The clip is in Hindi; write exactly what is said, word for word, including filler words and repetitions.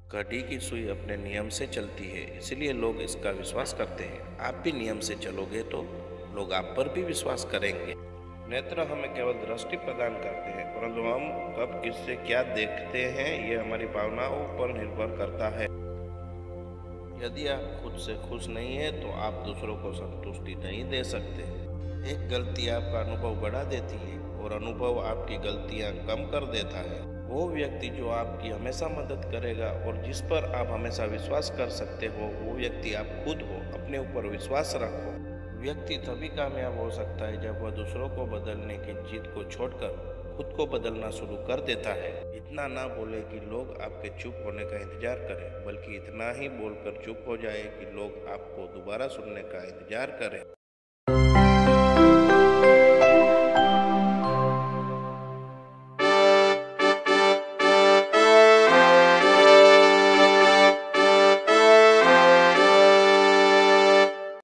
घड़ी की सुई अपने नियम से चलती है, इसलिए लोग इसका विश्वास करते हैं। आप भी नियम से चलोगे तो लोग आप पर भी विश्वास करेंगे। नेत्र हमें केवल दृष्टि प्रदान करते हैं, परंतु हम कब किससे क्या देखते हैं ये हमारी भावनाओं पर निर्भर करता है। यदि आप खुद से खुश नहीं है तो आप दूसरों को संतुष्टि नहीं दे सकते। एक गलती आपका अनुभव बढ़ा देती है और अनुभव आपकी गलतियां कम कर देता है। वो व्यक्ति जो आपकी हमेशा मदद करेगा और जिस पर आप हमेशा विश्वास कर सकते हो, वो व्यक्ति आप खुद हो। अपने ऊपर विश्वास रखो। व्यक्ति तभी कामयाब हो सकता है जब वह दूसरों को बदलने की जिद को छोड़कर खुद को बदलना शुरू कर देता है। इतना ना बोले कि लोग आपके चुप होने का इंतजार करें, बल्कि इतना ही बोलकर चुप हो जाए कि लोग आपको दोबारा सुनने का इंतजार करें।